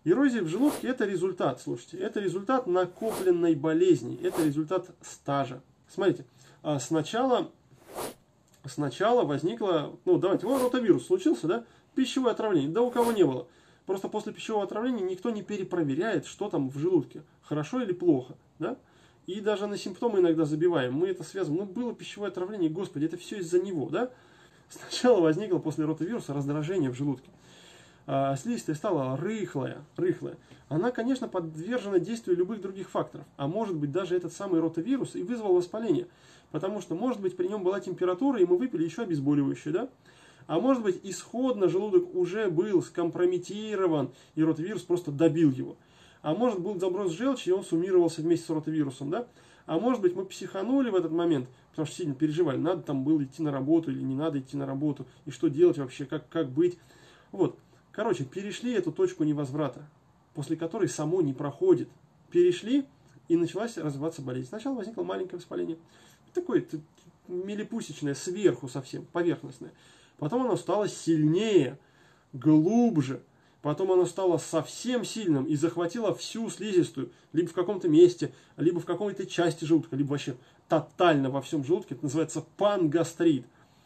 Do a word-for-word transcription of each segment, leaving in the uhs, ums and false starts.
Эрозия в желудке – это результат, слушайте, это результат накопленной болезни, это результат стажа. Смотрите, а сначала, сначала возникло, ну давайте, вот ротавирус случился, да, пищевое отравление, да у кого не было. Просто после пищевого отравления никто не перепроверяет, что там в желудке, хорошо или плохо, да. И даже на симптомы иногда забиваем, мы это связываем, ну было пищевое отравление, господи, это все из-за него, да. Сначала возникло после ротавируса раздражение в желудке. А слизистая стала рыхлая, рыхлая. Она, конечно, подвержена действию любых других факторов. А может быть, даже этот самый ротавирус и вызвал воспаление. Потому что, может быть, при нем была температура, и мы выпили еще обезболивающее, да? А может быть, исходно желудок уже был скомпрометирован, и ротавирус просто добил его. А может, был заброс желчи, и он суммировался вместе с ротавирусом, да? А может быть, мы психанули в этот момент, потому что сильно переживали, надо там было идти на работу или не надо идти на работу, и что делать вообще, как, как быть. Вот. Короче, перешли эту точку невозврата, после которой само не проходит. Перешли, и началась развиваться болезнь. Сначала возникло маленькое воспаление, такое милипусечное, сверху совсем, поверхностное. Потом оно стало сильнее, глубже. Потом оно стало совсем сильным и захватило всю слизистую, либо в каком-то месте, либо в какой-то части желудка, либо вообще тотально во всем желудке. Это называется пангастрит.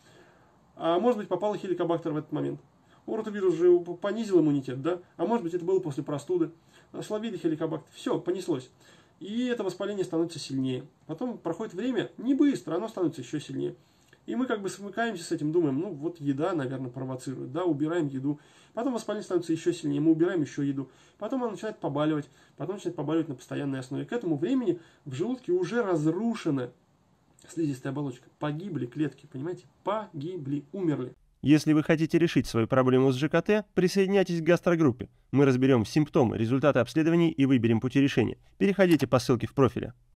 А может быть, попал хеликобактер в этот момент. У ротавируса же понизил иммунитет, да? А может быть, это было после простуды. Словили хеликобактер. Все, понеслось. И это воспаление становится сильнее. Потом проходит время, не быстро, оно становится еще сильнее. И мы как бы смыкаемся с этим, думаем, ну вот еда, наверное, провоцирует, да, убираем еду. Потом воспаление становится еще сильнее, мы убираем еще еду. Потом оно начинает побаливать, потом начинает побаливать на постоянной основе. К этому времени в желудке уже разрушена слизистая оболочка. Погибли клетки, понимаете? Погибли, умерли. Если вы хотите решить свою проблему с ЖКТ, присоединяйтесь к гастрогруппе. Мы разберем симптомы, результаты обследований и выберем пути решения. Переходите по ссылке в профиле.